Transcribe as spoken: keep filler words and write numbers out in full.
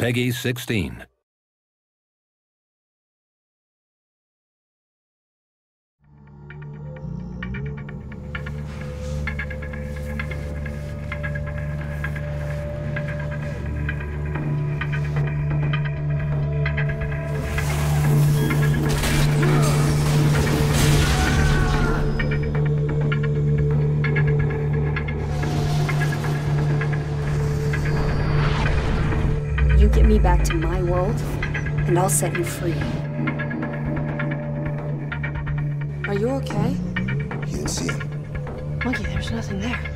Peggy sixteen. You get me back to my world, and I'll set you free. Are you okay? You didn't see him. Monkey, there's nothing there.